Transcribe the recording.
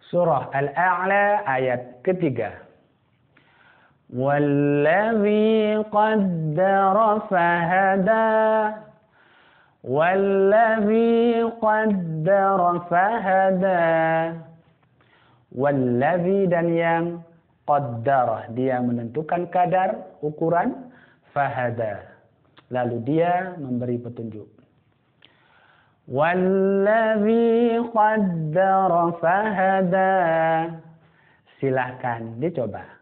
Surah Al-A'la ayat ketiga. Wallazi qaddara fahada. Wallazi qaddara fahada. Wallazi dan yang qaddara, dia menentukan kadar, ukuran, fahada, lalu dia memberi petunjuk. Wallazi qaddara fahada. Silahkan dicoba.